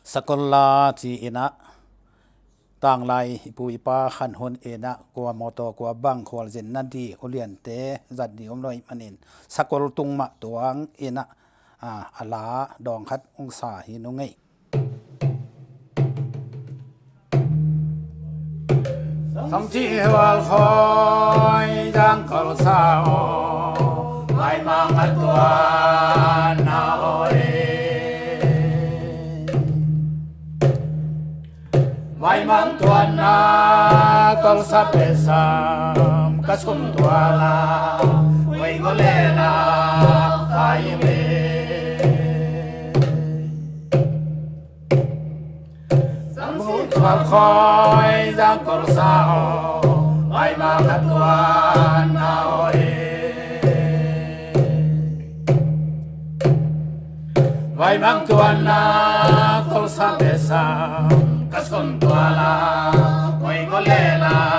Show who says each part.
Speaker 1: สกลลาจีอินะต่างไลปุยปาขันหนเอนะกัวมอตกัวบังขวลเจนนันดีอุเลียนเตจัดดีอมลอยมันเองสกลตุงมะตัวงเอนะอาลาดองคัดองศาหินุงไงสังจีวัลคอยจังกลสาวไม่มังอัตัวนาโอเอไม่มังตัวนา kol sa pesam kasum tuala wei golena kaibe samu twal khoi jang kol sao mai ma katuan na oi vai mang tuan na kol sa pesam kasum tuala wei golena